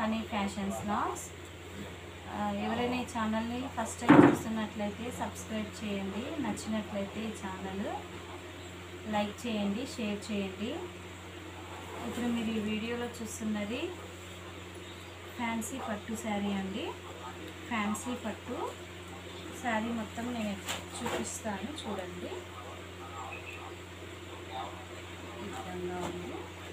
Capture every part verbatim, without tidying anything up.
Honey fashions loss. ఎవరైనా ఈ ఛానల్ని ఫస్ట్ టైం చూస్తున్నట్లయితే సబ్స్క్రైబ్ చేయండి, నచ్చినట్లయితే ఈ ఛానల్ లైక్ చేయండి, షేర్ చేయండి. ఇప్పుడు మీరు ఈ వీడియోలో చూస్తున్నది ఫ్యాన్సీ పట్టు శారీ అండి. ఫ్యాన్సీ పట్టు శారీ మొత్తం నేను చూపిస్తాను, చూడండి. ఈ విధంగా ఉంది.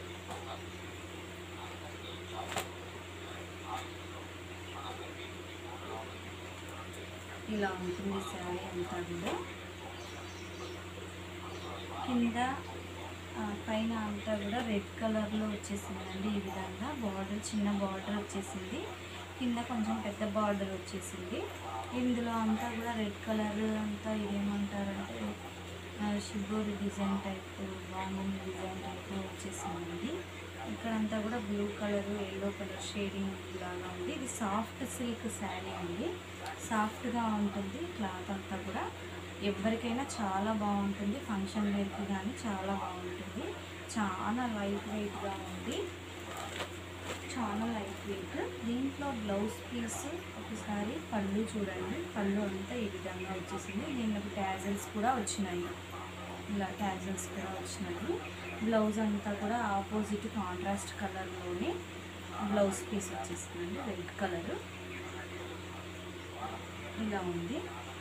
ఇలా ఉంటుంది శారీ అంతా కూడా. కింద పైన అంతా కూడా రెడ్ కలర్లో వచ్చేసిందండి. ఈ విధంగా బార్డర్, చిన్న బార్డర్ వచ్చేసింది. కింద కొంచెం పెద్ద బార్డర్ వచ్చేసింది. ఇందులో అంతా కూడా రెడ్ కలర్ అంతా ఇదేమంటారంటే షిబోరి డిజైన్ టైప్, బాంబింగ్ డిజైన్ టైప్ వచ్చేసిందండి. ఇక్కడంతా కూడా blue colour, yellow colour shading లాగా ఉంది. ఇది సాఫ్ట్ సిల్క్ శారీ అండి, సాఫ్ట్గా ఉంటుంది. క్లాత్ అంతా కూడా ఎవరికైనా చాలా బాగుంటుంది. ఫంక్షన్ వేర్కి కానీ చాలా బాగుంటుంది. చాలా లైట్ వెయిట్గా ఉంది, చాలా లైట్ వెయిట్. దీంట్లో బ్లౌజ్ పీస్ ఒకసారి పళ్ళు చూడండి. పళ్ళు అంతా ఈ విధంగా వచ్చేసింది. దీనికి ట్యాజల్స్ కూడా వచ్చినాయి, ఇలా ట్యాజల్స్ కూడా వచ్చినాయి. బ్లౌజ్ అంతా కూడా ఆపోజిట్ కాంట్రాస్ట్ కలర్లోనే బ్లౌజ్ పీస్ వచ్చేసిందండి, రెడ్ కలర్. ఇలా ఉంది.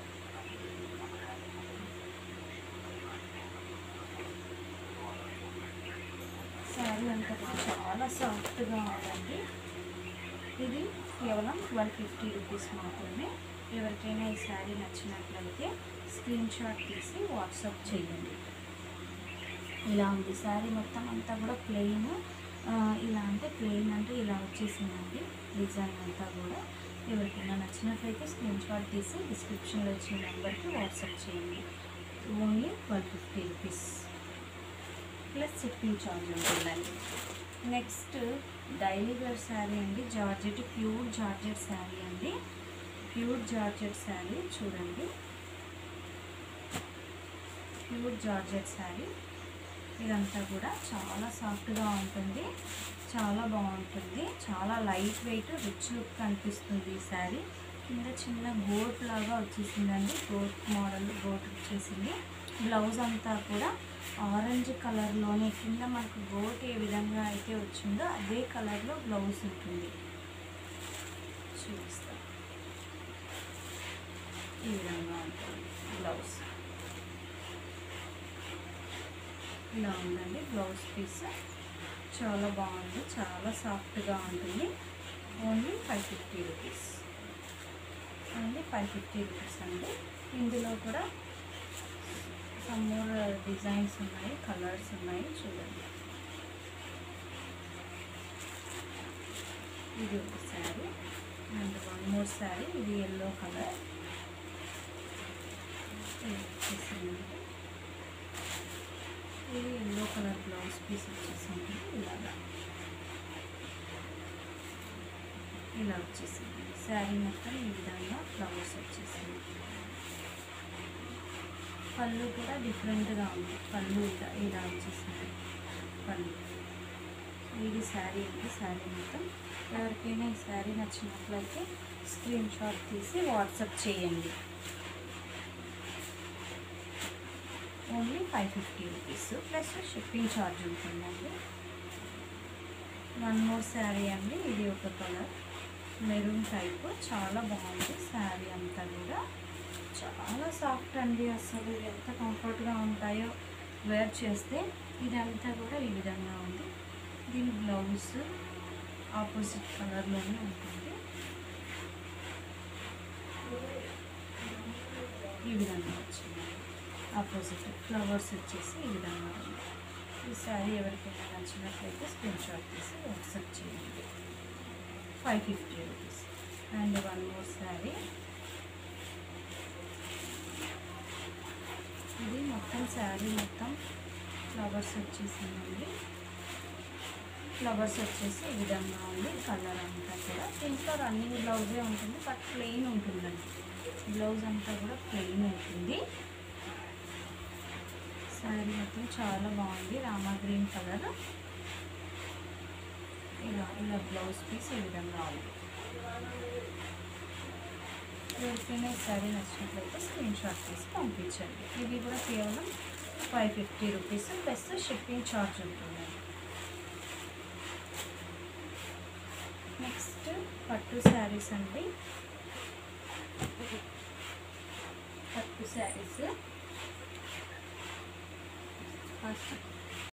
శారీ అంతా చాలా సాఫ్ట్గా ఉందండి. ఇది కేవలం ట్వెల్వ్ ఫిఫ్టీ రూపీస్ మాత్రమే. ఎవరికైనా ఈ శారీ నచ్చినట్లయితే స్క్రీన్ షాట్ తీసి వాట్సాప్ చేయండి. ఇలా ఉంది శారీ మొత్తం అంతా కూడా ప్లెయిన్. ఇలా అంటే ప్లెయిన్ అంటే ఇలా వచ్చేసిందండి డిజైన్ అంతా కూడా. ఎవరికైనా నచ్చినట్లయితే స్క్రీన్ షాట్ తీసి డిస్క్రిప్షన్లో వచ్చిన నెంబర్కి వాట్సాప్ చేయండి. Only twelve fifty rupees plus shipping charge ఉంటుందండి. నెక్స్ట్ డైలీ వేర్ శారీ అండి. జార్జెట్, ప్యూర్ జార్జెట్ శారీ అండి. ప్యూర్ జార్జెట్ శారీ చూడండి. Pure georgette sari. ఇదంతా కూడా చాలా సాఫ్ట్గా ఉంటుంది, చాలా బాగుంటుంది. చాలా లైట్ వెయిట్, రిచ్ లుక్ కనిపిస్తుంది ఈ శారీ. కింద చిన్న గోట్ లాగా వచ్చేసిందండి, గోట్ మోడల్ గోట్ వచ్చేసింది. బ్లౌజ్ అంతా కూడా ఆరెంజ్ కలర్లోనే, కింద మనకు గోట్ ఏ విధంగా అయితే వచ్చిందో అదే కలర్లో బ్లౌజ్ ఉంటుంది. చూపిస్తా, ఈ విధంగా ఉంటుంది బ్లౌజ్. ఇలా ఉందండి బ్లౌజ్ పీస్. చాలా బాగుంది, చాలా సాఫ్ట్గా ఉంటుంది. Only five fifty rupees only five fifty rupees అండి. ఇందులో కూడా సమ్ మోర్ డిజైన్స్ ఉన్నాయి, కలర్స్ ఉన్నాయి, చూడండి. ఇది ఒక sari and one more sari. ఇది ఎల్లో కలర్. ఇది వచ్చేసింది, ఇది ఎల్లో కలర్ బ్లౌజ్ పీస్ వచ్చేసింది. ఇలాగా ఇలా వచ్చేసింది శారీ మొత్తం. ఈ విధంగా ఫ్లవర్స్ వచ్చేసింది. పళ్ళు కూడా డిఫరెంట్గా ఉంది. పళ్ళు ఇలా ఇలా వచ్చేసింది పళ్ళు. ఇది శారీ అండి. శారీ మొత్తం. ఎవరికైనా ఈ శారీ నచ్చినట్లయితే స్క్రీన్ షాట్ తీసి వాట్సాప్ చేయండి. Only five fifty rupees plus shipping charge ఉంటుందండి. వన్ మోర్ శారీ అండి. ఇది ఒక కలర్ మెరూన్ టైప్. చాలా బాగుంది శారీ అంతా కూడా. చాలా సాఫ్ట్ అండి, అసలు ఎంత కంఫర్ట్గా ఉంటాయో వేర్ చేస్తే. ఇదంతా కూడా ఈ విధంగా ఉంది. దీని బ్లౌజ్ ఆపోజిట్ కలర్లోనే ఉంటుంది. ఈ విధంగా వచ్చింది. ఆపోజిట్ ఫ్లవర్స్ వచ్చేసి ఈ విధంగా ఉంది. ఈ శారీ ఎవరికైనా నచ్చినట్లయితే స్క్రీన్ షాట్ తీసి వాట్సాప్ చేయండి. Five fifty rupees. And one more sari. ఇది మొత్తం శారీ మొత్తం ఫ్లవర్స్ వచ్చేసిందండి. ఫ్లవర్స్ వచ్చేసి ఈ విధంగా ఉంది. కలర్ అంతా కూడా దీంట్లో రన్నింగ్ బ్లౌజే ఉంటుంది, బట్ ప్లెయిన్ ఉంటుందండి. బ్లౌజ్ అంతా కూడా ప్లెయిన్ ఉంటుంది. శారీ మొత్తం చాలా బాగుంది. Rama green colour. ఇలా ఇలా బ్లౌజ్ పీస్ ఈ విధంగా ఉంది. ఎవరికైనా సారీ నచ్చినట్లయితే స్క్రీన్ షాట్ తీసి పంపించండి. ఇది కూడా కేవలం five fifty rupees plus shipping charge ఉంటుంది. నెక్స్ట్ పట్టు శారీస్ అండి. పట్టు శారీస్